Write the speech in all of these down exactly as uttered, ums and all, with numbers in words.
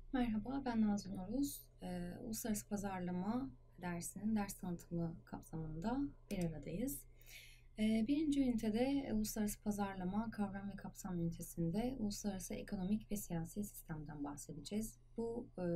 Merhaba, ben Nazlı Noruz. Ee, Uluslararası Pazarlama dersinin ders tanıtımı kapsamında bir aradayız. Ee, birinci ünitede e, Uluslararası Pazarlama Kavram ve Kapsam ünitesinde uluslararası ekonomik ve siyasi sistemden bahsedeceğiz. Bu e,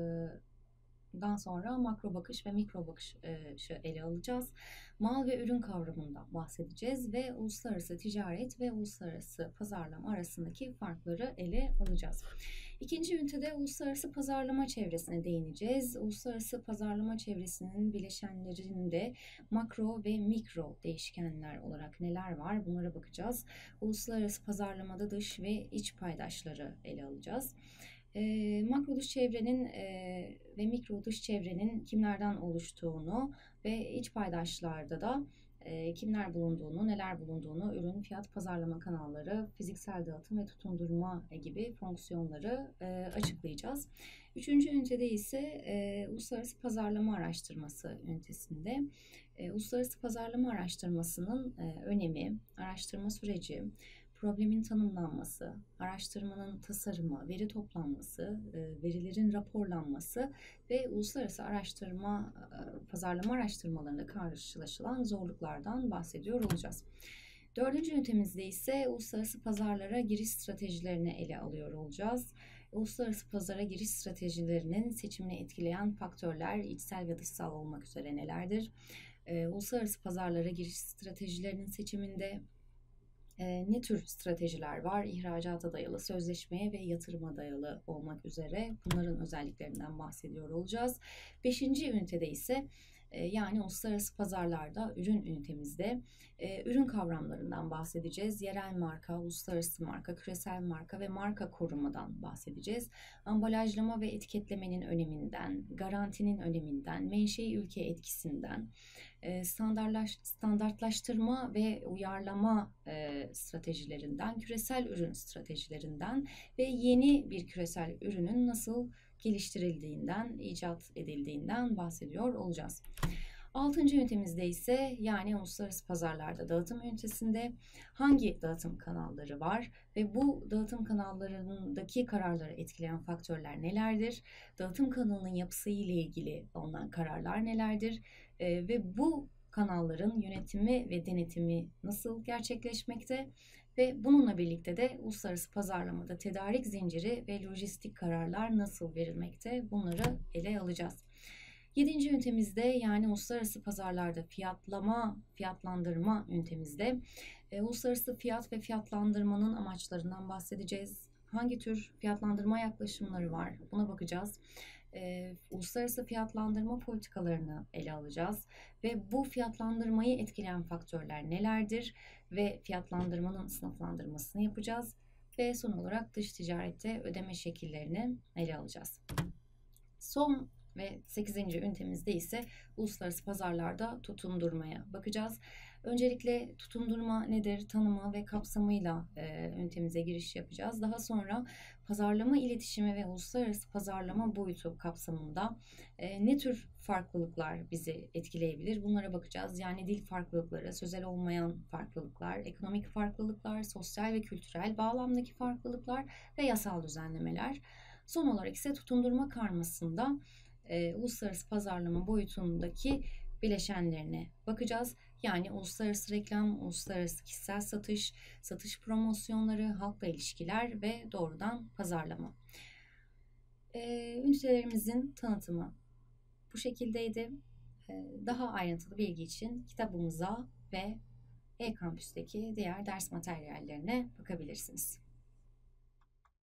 Daha sonra makro bakış ve mikro bakışı ele alacağız. Mal ve ürün kavramından bahsedeceğiz ve uluslararası ticaret ve uluslararası pazarlama arasındaki farkları ele alacağız. İkinci ünitede uluslararası pazarlama çevresine değineceğiz. Uluslararası pazarlama çevresinin bileşenlerinde makro ve mikro değişkenler olarak neler var bunlara bakacağız. Uluslararası pazarlamada dış ve iç paydaşları ele alacağız. E, makro dış çevrenin e, ve mikro dış çevrenin kimlerden oluştuğunu ve iç paydaşlarda da e, kimler bulunduğunu, neler bulunduğunu, ürün, fiyat, pazarlama kanalları, fiziksel dağıtım ve tutundurma gibi fonksiyonları e, açıklayacağız. Üçüncü ünitede ise e, uluslararası pazarlama araştırması ünitesinde e, uluslararası pazarlama araştırmasının e, önemi, araştırma süreci, problemin tanımlanması, araştırmanın tasarımı, veri toplanması, verilerin raporlanması ve uluslararası araştırma, pazarlama araştırmalarında karşılaşılan zorluklardan bahsediyor olacağız. Dördüncü ünitemizde ise uluslararası pazarlara giriş stratejilerini ele alıyor olacağız. Uluslararası pazara giriş stratejilerinin seçimini etkileyen faktörler içsel ve dışsal olmak üzere nelerdir? Uluslararası pazarlara giriş stratejilerinin seçiminde ne tür stratejiler var? İhracata dayalı, sözleşmeye ve yatırıma dayalı olmak üzere bunların özelliklerinden bahsediyor olacağız. Beşinci ünitede ise yani uluslararası pazarlarda ürün ünitemizde ürün kavramlarından bahsedeceğiz. Yerel marka, uluslararası marka, küresel marka ve marka korumadan bahsedeceğiz. Ambalajlama ve etiketlemenin öneminden, garantinin öneminden, menşei ülke etkisinden, standartlaş, standartlaştırma ve uyarlama stratejilerinden, küresel ürün stratejilerinden ve yeni bir küresel ürünün nasıl geliştirildiğinden, icat edildiğinden bahsediyor olacağız. Altıncı ünitemizde ise yani uluslararası pazarlarda dağıtım ünitesinde hangi dağıtım kanalları var ve bu dağıtım kanallarındaki kararları etkileyen faktörler nelerdir? Dağıtım kanalının yapısı ile ilgili alınan kararlar nelerdir? Ee, ve bu kanalların yönetimi ve denetimi nasıl gerçekleşmekte? Ve bununla birlikte de uluslararası pazarlamada tedarik zinciri ve lojistik kararlar nasıl verilmekte? Bunları ele alacağız. Yedinci ünitemizde yani uluslararası pazarlarda fiyatlama, fiyatlandırma ünitemizde e, uluslararası fiyat ve fiyatlandırmanın amaçlarından bahsedeceğiz. Hangi tür fiyatlandırma yaklaşımları var? Buna bakacağız. E, uluslararası fiyatlandırma politikalarını ele alacağız ve bu fiyatlandırmayı etkileyen faktörler nelerdir ve fiyatlandırmanın sınıflandırmasını yapacağız ve son olarak dış ticarette ödeme şekillerini ele alacağız. Son ve sekizinci ünitemizde ise uluslararası pazarlarda tutundurmaya bakacağız. Öncelikle tutundurma nedir, tanımı ve kapsamıyla e, ünitemize giriş yapacağız. Daha sonra pazarlama iletişimi ve uluslararası pazarlama boyutu kapsamında e, ne tür farklılıklar bizi etkileyebilir? Bunlara bakacağız. Yani dil farklılıkları, sözel olmayan farklılıklar, ekonomik farklılıklar, sosyal ve kültürel bağlamdaki farklılıklar ve yasal düzenlemeler. Son olarak ise tutundurma karmasında e, uluslararası pazarlama boyutundaki bileşenlerine bakacağız. Yani uluslararası reklam, uluslararası kişisel satış, satış promosyonları, halkla ilişkiler ve doğrudan pazarlama. E, ünitelerimizin tanıtımı bu şekildeydi. E, daha ayrıntılı bilgi için kitabımıza ve e-kampüsteki diğer ders materyallerine bakabilirsiniz.